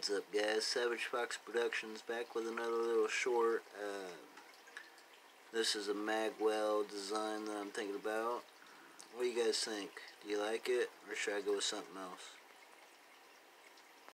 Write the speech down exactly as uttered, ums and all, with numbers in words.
What's up, guys? Savage Fox Productions back with another little short. Uh, this is a Magwell design that I'm thinking about. What do you guys think? Do you like it, or should I go with something else?